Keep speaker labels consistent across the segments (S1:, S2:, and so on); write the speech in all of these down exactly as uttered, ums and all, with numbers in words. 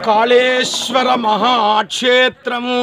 S1: కాళేశ్వర మహాక్షేత్రము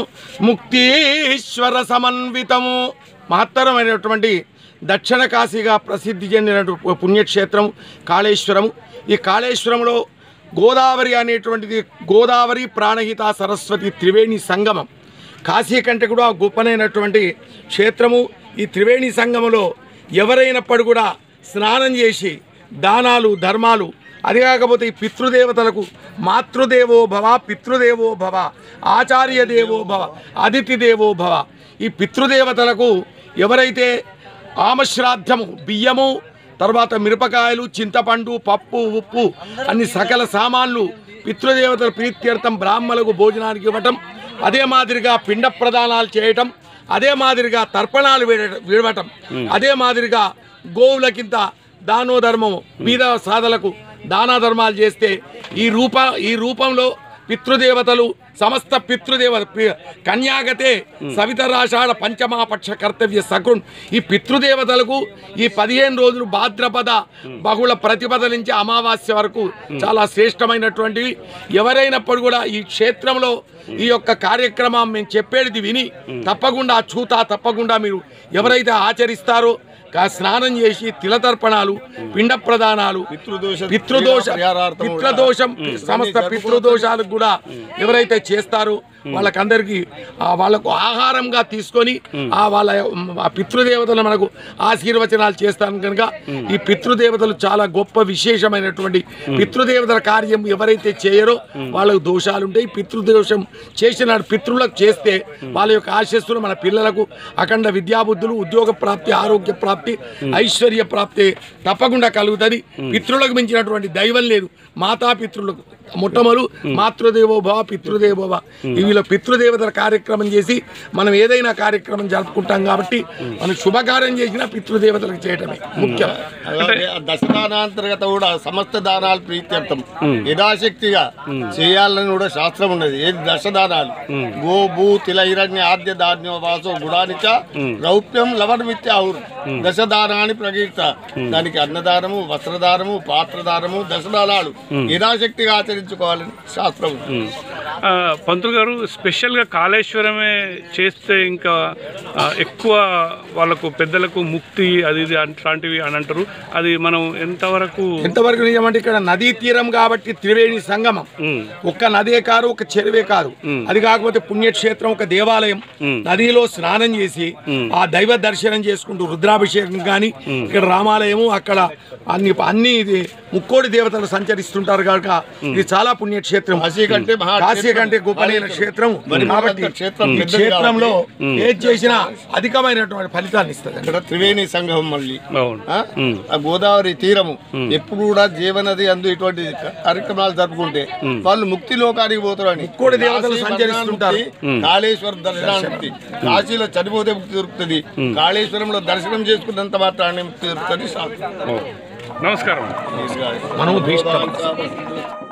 S1: ముక్తీశ్వర సమన్వితము మహత్తరమైనటువంటి దక్షిణ కాశీగా ప్రసిద్ధి చెందినటువంటి పుణ్యక్షేత్రం కాళేశ్వరము. ఈ కాళేశ్వరంలో గోదావరి అనేటువంటిది గోదావరి ప్రాణహిత సరస్వతి త్రివేణి సంగమం. కాశీ కంటే కూడా గొప్పనైనటువంటి క్షేత్రము. ఈ త్రివేణి సంగమంలో ఎవరైనప్పుడు కూడా స్నానం చేసి దానాలు ధర్మాలు, అది కాకపోతే ఈ పితృదేవతలకు మాతృదేవో భవ, పితృదేవో భవ, ఆచార్య దేవో భవ, అతిథి దేవో భవ, ఈ పితృదేవతలకు ఎవరైతే ఆమశ్రాద్ధము బియ్యము, తర్వాత మిరపకాయలు, చింతపండు, పప్పు, ఉప్పు అన్ని సకల సామాన్లు పితృదేవతల ప్రీత్యర్థం బ్రాహ్మణులకు భోజనానికి ఇవ్వటం, అదే మాదిరిగా పిండ ప్రదానాలు చేయటం, అదే మాదిరిగా తర్పణాలు విడవటం, అదే మాదిరిగా గోవులకింత దానో ధర్మము బీద సాధలకు దానా ధర్మాలు చేస్తే ఈ రూప ఈ రూపంలో పితృదేవతలు సమస్త పితృదేవత కన్యాగతే సవితరాషాఢ పంచమాపక్ష కర్తవ్య సకృన్ ఈ పితృదేవతలకు ఈ పదిహేను రోజులు భాద్రపద బహుళ ప్రతిపద నుంచి అమావాస్య వరకు చాలా శ్రేష్టమైనటువంటివి. ఎవరైనప్పుడు కూడా ఈ క్షేత్రంలో ఈ యొక్క కార్యక్రమం మేము చెప్పేది విని తప్పకుండా చూతా తప్పకుండా మీరు ఎవరైతే ఆచరిస్తారో స్నానం చేసి తిలతర్పణాలు, పిండ ప్రదానాలు, పితృదోష పితృదోషం సమస్త పితృదోషాలకు కూడా ఎవరైతే చేస్తారో వాళ్ళకందరికీ వాళ్ళకు ఆహారంగా తీసుకొని ఆ వాళ్ళ పితృదేవతలు మనకు ఆశీర్వచనాలు చేస్తాను కనుక ఈ పితృదేవతలు చాలా గొప్ప విశేషమైనటువంటి పితృదేవతల కార్యం ఎవరైతే చేయరో వాళ్ళకు దోషాలు ఉంటాయి. పితృదోషం చేసిన పితృలకు చేస్తే వాళ్ళ యొక్క ఆశస్సులు మన పిల్లలకు అఖండ విద్యాబుద్ధులు, ఉద్యోగ ప్రాప్తి, ఆరోగ్య ప్రాప్తి, ఐశ్వర్య ప్రాప్తి తప్పకుండా కలుగుతుంది. పితృలకు మించినటువంటి దైవం లేదు. మాతాపితృలకు మొట్టమొదలు మాతృదేవో భవ, పితృదేవో భవ, వీళ్ళ పితృదేవతల కార్యక్రమం చేసి మనం ఏదైనా కార్యక్రమం జరుపుకుంటాం కాబట్టి మనం శుభకార్యం చేసినా పితృదేవతలకు చేయటమే ముఖ్యం.
S2: దశదానాంతర్గత కూడా సమస్త దానాలు ప్రీత్యర్థం యథాశక్తిగా చేయాలని కూడా శాస్త్రం ఉన్నది. ఏది దశదానాలు గో భూ తిల హిరణ్య ఆద్య ధాన్యో వాసో గుడానిచ రౌప్యం లవణమిత్య ఆవురు దశదానాన్ని ప్రకీర్త. దానికి అన్నదానము, వస్త్రదానము, పాత్రదానము, దశదానాలు యథాశక్తిగా ఆచరించుకోవాలని శాస్త్రం.
S3: పంతులు గారు, స్పెషల్గా కాళేశ్వరమే చేస్తే ఇంకా ఎక్కువ వాళ్ళకు పెద్దలకు ముక్తి అది ఇది అట్లాంటివి అని అంటారు. అది మనం ఎంతవరకు
S1: ఎంతవరకు నిజమంటే ఇక్కడ నదీ తీరం కాబట్టి త్రివేణి సంగమం ఒక్క నదే కాదు, ఒక చెరువే కాదు. అది కాకపోతే పుణ్యక్షేత్రం, ఒక దేవాలయం. నదిలో స్నానం చేసి ఆ దైవ దర్శనం చేసుకుంటూ రుద్రాభిషేకం కానీ ఇక్కడ రామాలయము, అక్కడ అన్ని అన్ని ఇది ముక్కోడి దేవతలు సంచరిస్తుంటారు కనుక ఇది చాలా పుణ్యక్షేత్రం. కాశీ కంటే కాశీ కంటే గొప్పనైన క్షేత్రం కాబట్టి ఈ క్షేత్రంలో ఏది చేసినా అధికమైనటువంటి ఫలితాన్ని ఇస్తుంది.
S2: ఇక్కడ త్రివేణి సంగమం మళ్ళీ గోదావరి తీరము ఎప్పుడు కూడా జీవనది అందు ఇటువంటి కార్యక్రమాలు జరుపుకుంటే వాళ్ళు ముక్తి లోకానికి పోతారు అని
S1: ముక్కోడి దేవతలు సంచరిస్తుంటారు.
S2: కాళేశ్వర దర్శనానికి కాశీలో చనిపోతే ముక్తి దొరుకుతుంది, కాళేశ్వరంలో దర్శనం చేసుకున్నంత మాత్రాన్ని ముక్తి దొరుకుతుంది.
S3: నమస్కారం.
S1: మనము